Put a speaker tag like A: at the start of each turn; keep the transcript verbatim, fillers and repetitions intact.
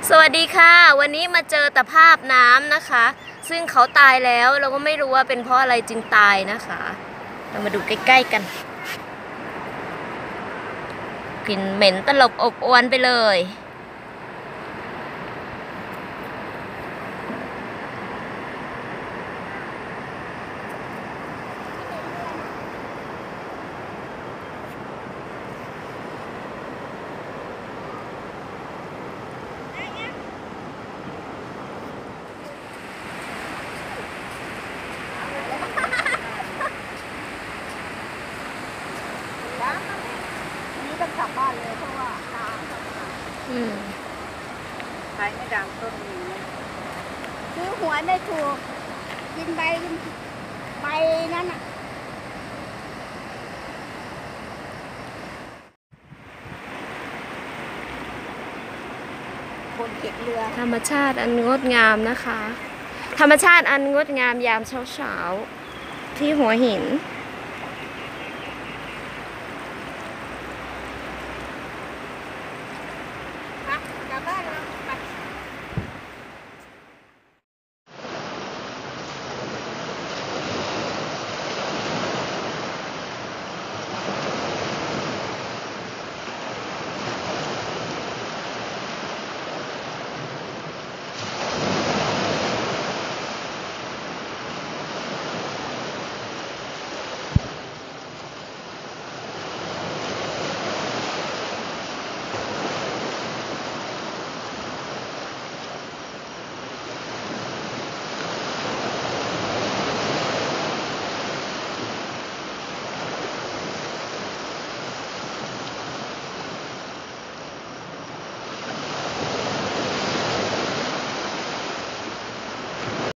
A: สวัสดีค่ะวันนี้มาเจอตะภาพน้ำนะคะซึ่งเขาตายแล้วเราก็ไม่รู้ว่าเป็นเพราะอะไรจึงตายนะคะเรามาดูใกล้ๆกันกลิ่นเหม็นตลบอบอวนไปเลย
B: ต้องกลับบ้านเลยเพราะว่าน้ำ
A: อืม
B: ใช้ไม่ดังต้นนี้ซื้อหวยไม่ถูกกินใบใบนั้นอ่ะคนเก็บเรือ
A: ธรรมชาติอันงดงามนะคะธรรมชาติอันงดงามยามเช้าๆที่หัวหิน